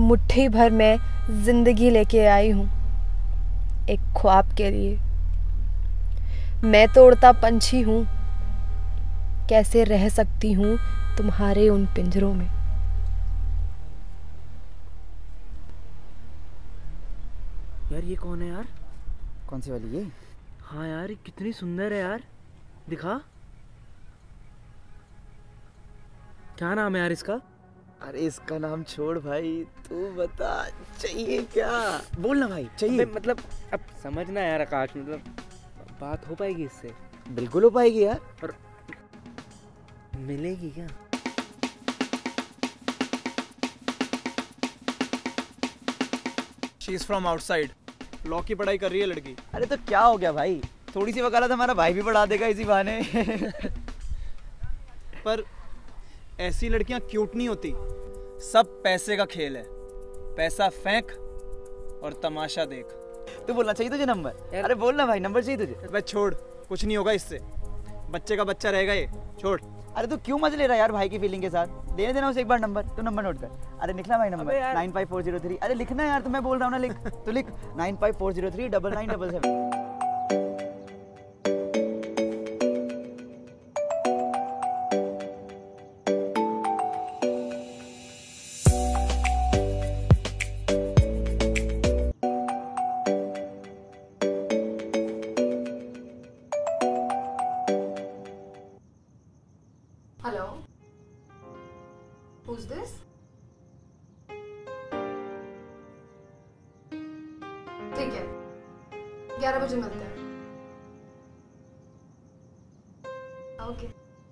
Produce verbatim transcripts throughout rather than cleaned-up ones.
मुट्ठी भर में जिंदगी लेके आई हूँ एक ख्वाब के लिए। मैं तो उड़ता पंछी हूँ, कैसे रह सकती हूँ तुम्हारे उन पिंजरों में। यार ये कौन है यार? कौन सी वाली? ये? हाँ यार, ये कितनी सुंदर है यार, दिखा। क्या नाम है यार इसका? अरे इसका नाम छोड़ भाई, तू बता चाहिए क्या? बोल ना भाई, चाहिए। मतलब अब समझना यार आकाश, मतलब बात हो पाएगी इससे? बिल्कुल हो पाएगी यार। और मिलेगी क्या? She is from outside. Law की पढ़ाई कर रही है लड़की। अरे तो क्या हो गया भाई, थोड़ी सी वकालत हमारा भाई भी पढ़ा देगा इसी बहाने। पर ऐसी लड़कियां क्यूट नहीं होती, सब पैसे का खेल है। पैसा फेंक और तमाशा देख। तू बोलना चाहिए तुझे नंबर? अरे बोल ना भाई, नंबर चाहिए तुझे? बस छोड़, कुछ नहीं होगा इससे, बच्चे का बच्चा रहेगा ये, छोड़। अरे तू क्यों मजे ले रहा है यार भाई की फीलिंग के साथ? देने देना उसे एक बार नंबर। तू नंबर नोट कर। अरे लिखना भाई number nine five four zero three. अरे लिखना यार, तो मैं बोल रहा हूँ ना, लिख। तू लिख nine five four zero three double nine double seven. Hello, who's this? ठीक है, ग्यारह बजे मिलते हैं। ओके।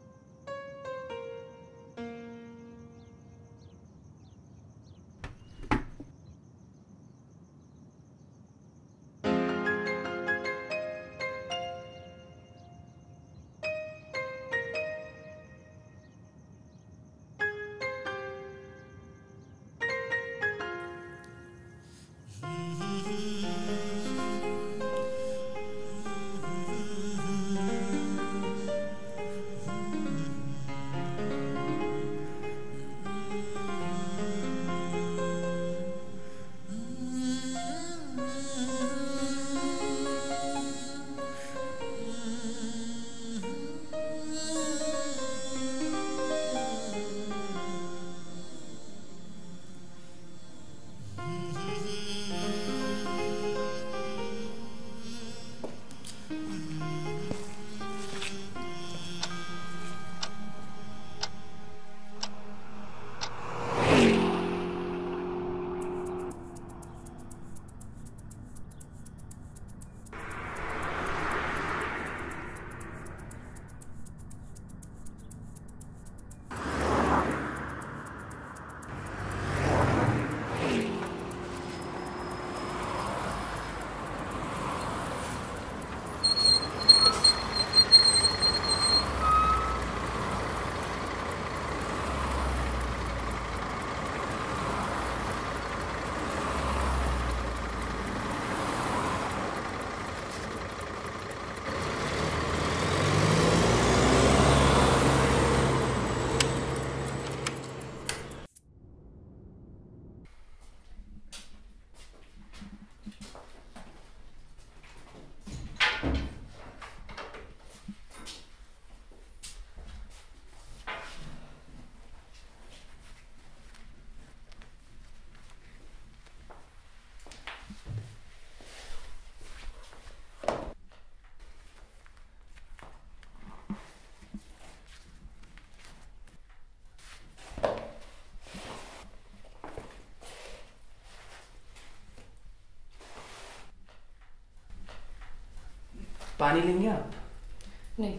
पानी लेंगे आप? नहीं।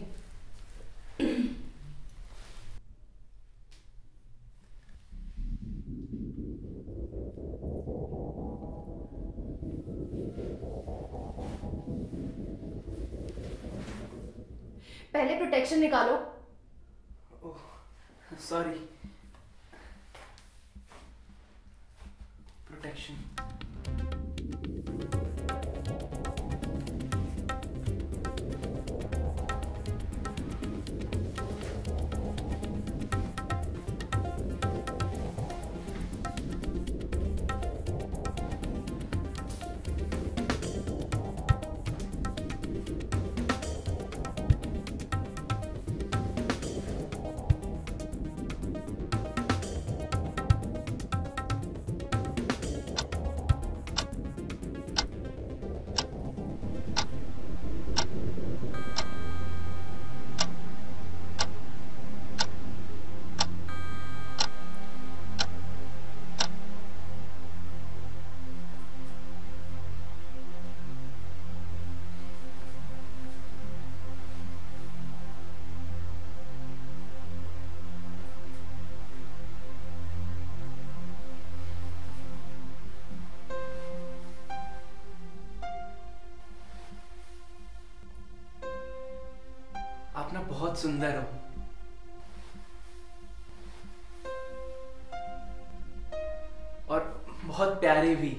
पहले प्रोटेक्शन निकालो। Oh sorry. प्रोटेक्शन। ना बहुत सुंदर हो। और बहुत प्यारे भी।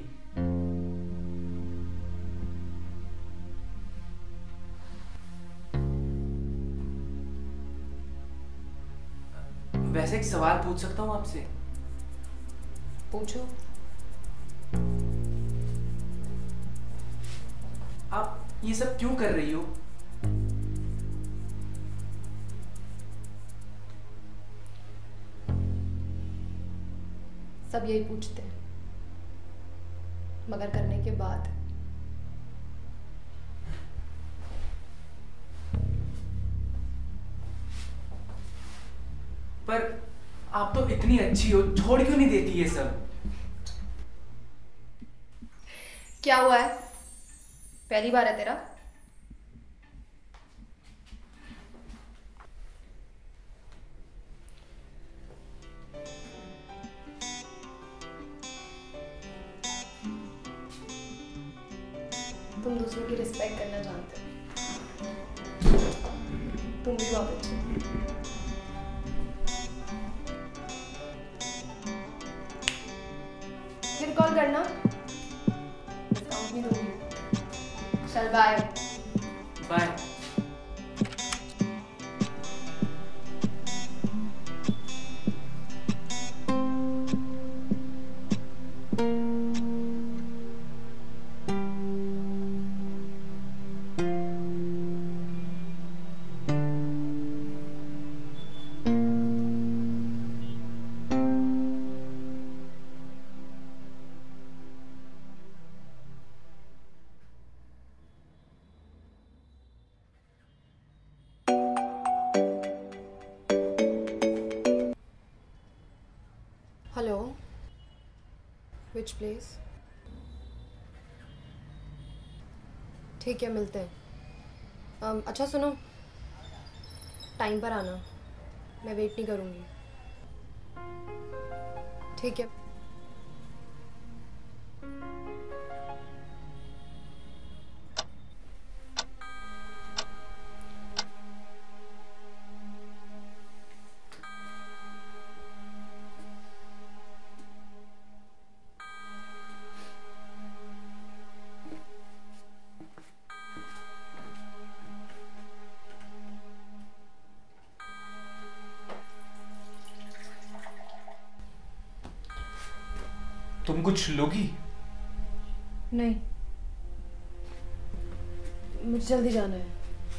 वैसे एक सवाल पूछ सकता हूँ आपसे? पूछो। आप ये सब क्यों कर रही हो? सब यही पूछते हैं, मगर करने के बाद पर आप तो इतनी अच्छी हो, छोड़ क्यों नहीं देती ये सब? क्या हुआ है? पहली बार है तेरा? तुम दूसरों की रिस्पेक्ट करना जानते हो। तुम भी बहुत अच्छे हो। फिर कॉल करना, डिस्काउंट भी दूंगी। चल bye. Bye. Hello, which place? ठीक है, मिलते हैं। um, अच्छा सुनो, टाइम पर आना, मैं वेट नहीं करूँगी। ठीक है। तुम कुछ लोगी? नहीं, मुझे जल्दी जाना है।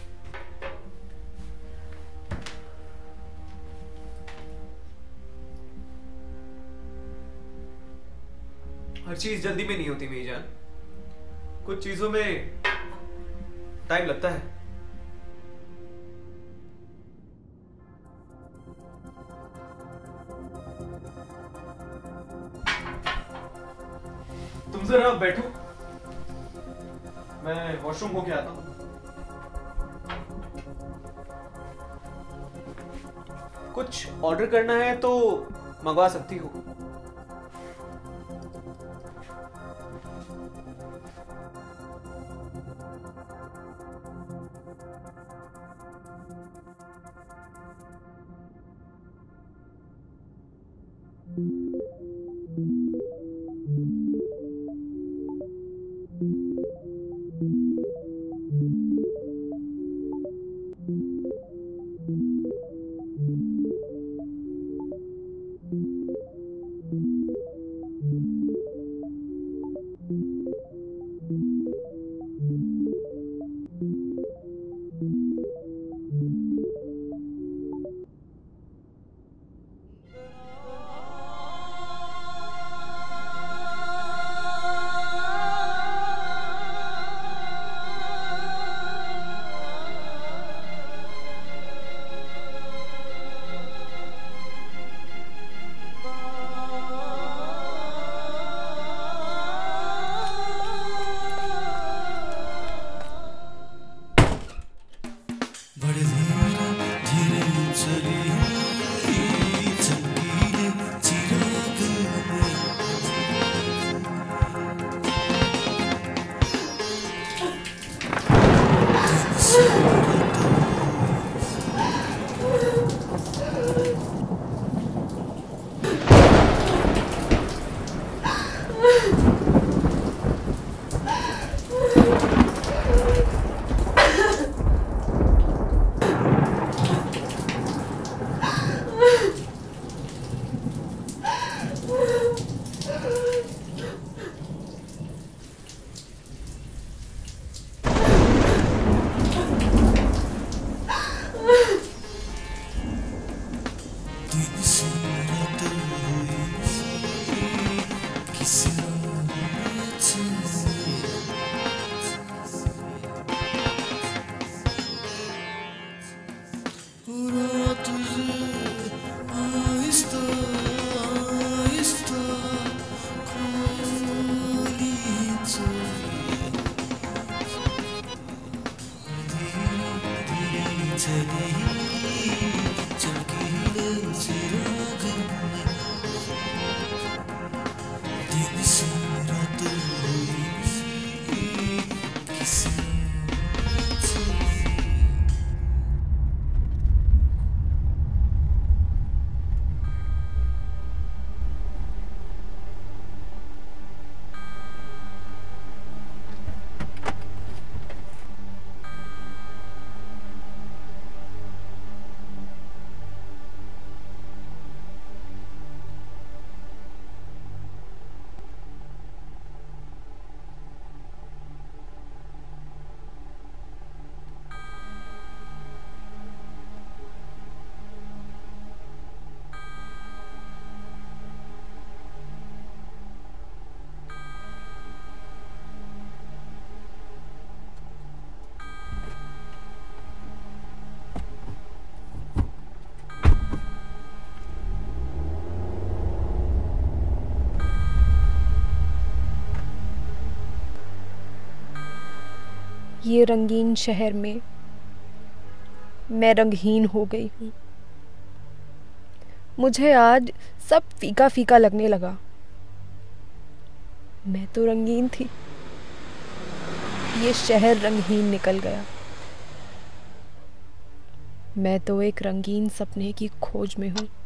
हर चीज जल्दी में नहीं होती मेरी जान, कुछ चीजों में टाइम लगता है। तुम जरा बैठो, मैं वॉशरूम होके आता हूँ। कुछ ऑर्डर करना है तो मंगवा सकती हो। ये रंगीन शहर में मैं रंगहीन हो गई हूँ। मुझे आज सब फीका फीका लगने लगा। मैं तो रंगीन थी, ये शहर रंगहीन निकल गया। मैं तो एक रंगीन सपने की खोज में हूँ।